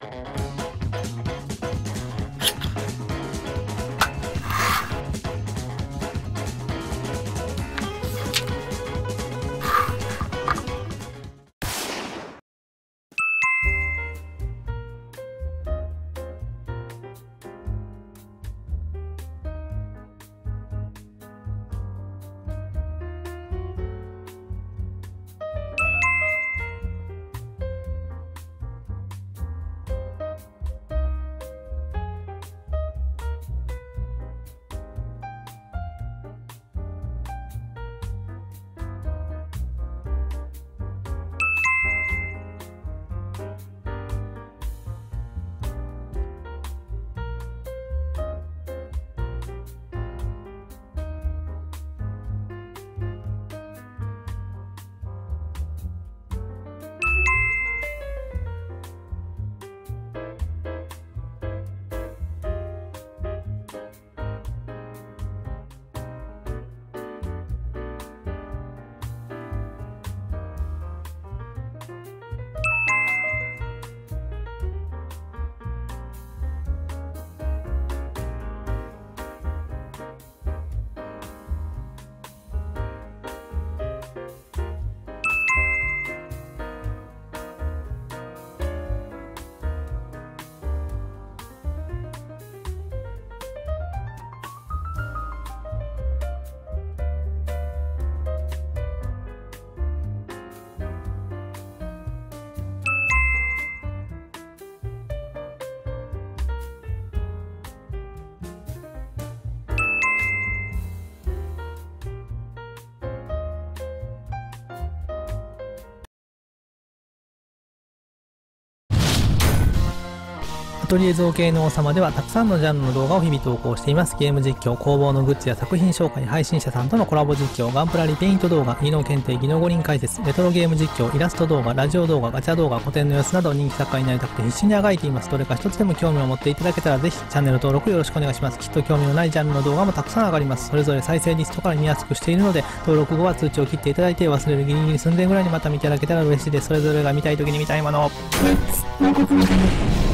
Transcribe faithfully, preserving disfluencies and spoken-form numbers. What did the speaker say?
アトリエ造形の王様ではたくさんのジャンルの動画を日々投稿しています。ゲーム実況、工房のグッズや作品紹介、配信者さんとのコラボ実況、ガンプラリペイント動画、技能検定、技能五輪解説、レトロゲーム実況、イラスト動画、ラジオ動画、ガチャ動画、古典の様子など人気作家になりたくて必死にあがいています。どれか一つでも興味を持っていただけたらぜひチャンネル登録よろしくお願いします。きっと興味のないジャンルの動画もたくさん上がります。それぞれ再生リストから見やすくしているので、登録後は通知を切っていただいて忘れるギリギリ寸前ぐらいにまた見ていただけたら嬉しいです。それぞれが見たい時に見たいものを。